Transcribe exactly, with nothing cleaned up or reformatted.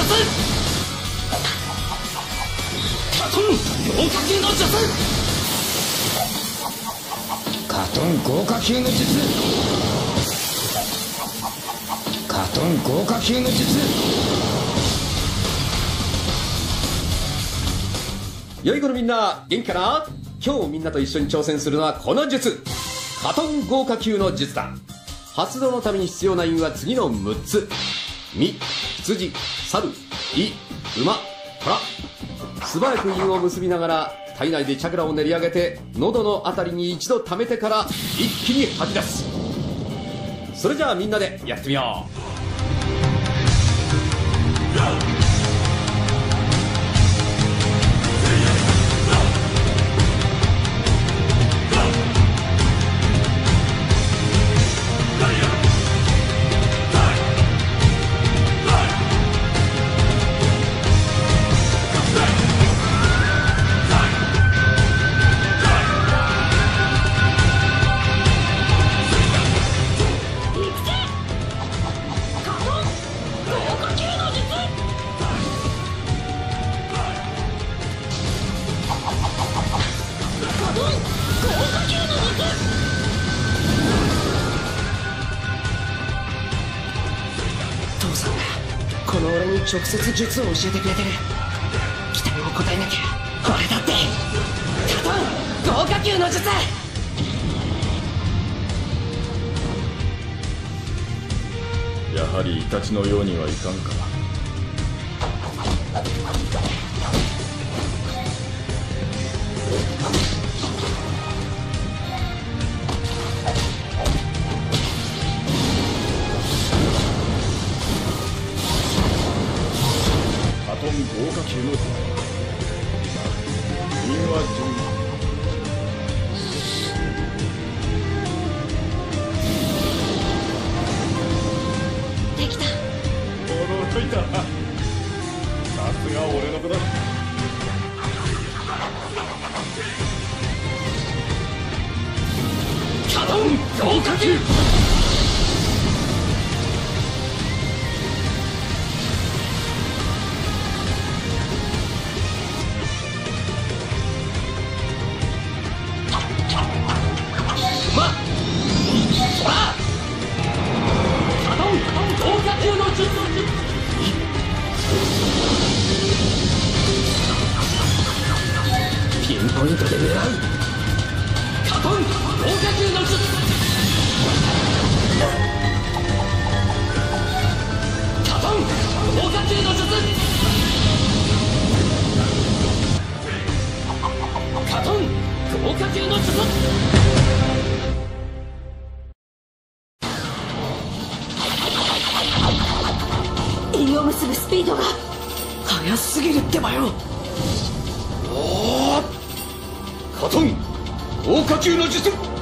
カトン豪華級の術。 カトン豪華級の術。カトン豪華級の術。 良い子のみんな元気かな。今日みんなと一緒に挑戦するのはこの術、カトン豪華級の術だ。発動のために必要な因は次のむっつ。み、羊、猿、い、馬、虎。素早く因を結びながら体内でチャクラを練り上げて喉のあたりに一度溜めてから一気に吐き出す。それじゃあみんなでやってみよう。 父さんがこの俺に直接術を教えてくれてる。期待を応えなきゃ俺だって。カトン豪華級の術。 やはりイタチのようにはいかんか。カトン豪華級の術。因は順できた。 驚いた。さすが俺の子だ。 カトン豪華級。まほらカトン豪華級の術。ピンポイントで狙う。カトン豪華級の術。カトン豪華級の術。カトン豪華級の術。因を結ぶスピードが速すぎるってばよ。 カトン豪華級の術。